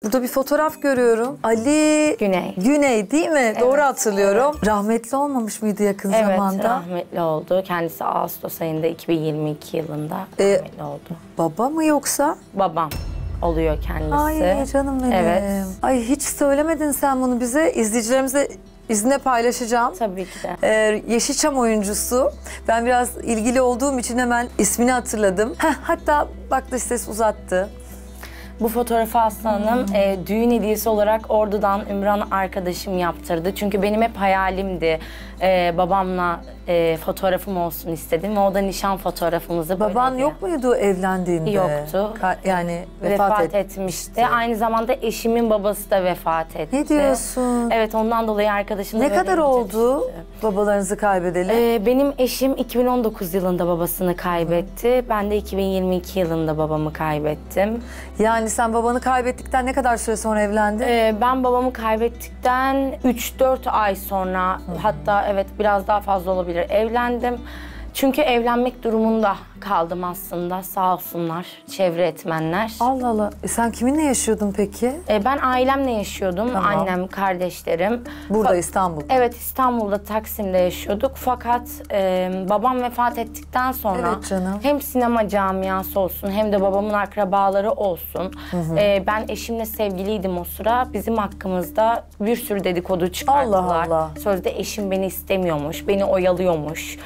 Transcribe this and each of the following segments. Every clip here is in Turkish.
Burada bir fotoğraf görüyorum. Ali Güney. Güney değil mi? Evet, Doğru hatırlıyorum. Evet. Rahmetli olmamış mıydı yakın zamanda? Evet, rahmetli oldu. Kendisi Ağustos ayında 2022 yılında rahmetli oldu. Baba mı yoksa? Babam oluyor kendisi. Ay canım benim. Evet. Ay hiç söylemedin sen bunu bize. İzleyicilerimize izine paylaşacağım. Tabii ki de. Yeşilçam oyuncusu. Ben biraz ilgili olduğum için hemen ismini hatırladım. Hatta bak dış ses uzattı. Bu fotoğrafı Aslı Hanım düğün hediyesi olarak Ordu'dan Ümran arkadaşım yaptırdı. Çünkü benim hep hayalimdi. Babamla fotoğrafım olsun istedim ve o da nişan fotoğrafımızı böyle. Baban yok muydu evlendiğinde? Yoktu. Yani vefat etmişti. Aynı zamanda eşimin babası da vefat etti. Ne diyorsun? Evet, ondan dolayı arkadaşım da ne kadar oldu demişti. babalarınızı kaybedeli? Benim eşim 2019 yılında babasını kaybetti. Ben de 2022 yılında babamı kaybettim. Yani sen babanı kaybettikten ne kadar süre sonra evlendin? Ben babamı kaybettikten 3-4 ay sonra, hatta evet biraz daha fazla olabilir, evlendim. Çünkü evlenmek durumunda kaldım aslında, sağ olsunlar çevre etmenler. Allah Allah. Sen kiminle yaşıyordun peki? Ben ailemle yaşıyordum, Tamam. annem, kardeşlerim. Burada İstanbul'da. Evet, İstanbul'da, Taksim'de yaşıyorduk. Fakat babam vefat ettikten sonra Evet canım. hem sinema camiası olsun hem de babamın akrabaları olsun. Ben eşimle sevgiliydim o sıra. Bizim hakkımızda bir sürü dedikodu çıkardılar. Allah Allah. Sözde eşim beni istemiyormuş, beni oyalıyormuş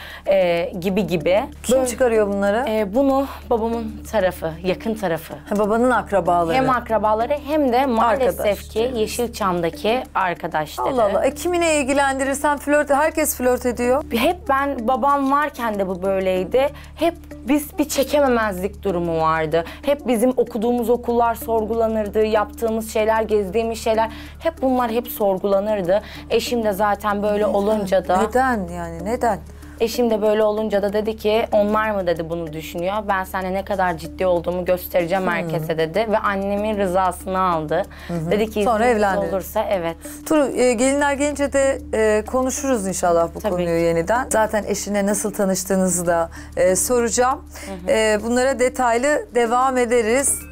gibi. Kim çıkarıyor bunları? Bunu babamın tarafı, yakın tarafı. Babanın akrabaları. Hem akrabaları hem de maalesef Arkadaş. ki Yeşilçam'daki arkadaşları. Allah Allah. Kimine ilgilendirirsen herkes flört ediyor. Hep ben babam varken de bu böyleydi. Hep biz bir çekememezlik durumu vardı. Hep bizim okuduğumuz okullar sorgulanırdı. Yaptığımız şeyler, gezdiğimiz şeyler hep bunlar hep sorgulanırdı. Eşim de zaten böyle olunca da... Neden yani neden? Eşim de böyle olunca da dedi ki onlar mı dedi bunu düşünüyor. Ben seninle ne kadar ciddi olduğumu göstereceğim herkese dedi. Ve annemin rızasını aldı. Dedi ki Sonra evlendi. olursa evet. Turu gelinler gelince de konuşuruz inşallah bu Tabii konuyu ki. yeniden. Zaten eşine nasıl tanıştığınızı da soracağım. Bunlara detaylı devam ederiz.